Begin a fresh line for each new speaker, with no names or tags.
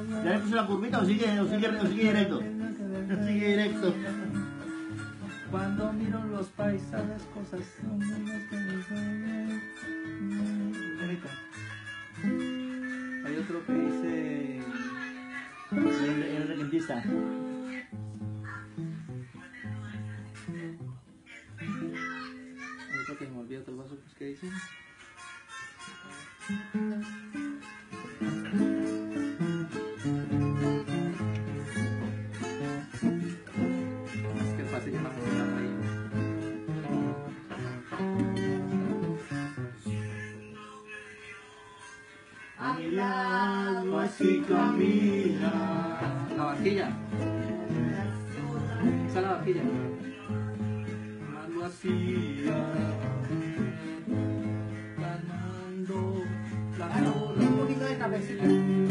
¿Ya le puse la curvita o sigue directo? Sigue directo.
Cuando miro los paisajes, cosas son buenas que me sueñan. Bonito. Hay otro que dice...
El repentista.
Ahorita que me olvidé otro vaso, pues, ¿qué dicen? Es que fácil ya la música ahí.
A mi lado así camina.
La vaquilla. Esa es la vaquilla.
Más vacía.
Ganando la
Un poquito de cafecito.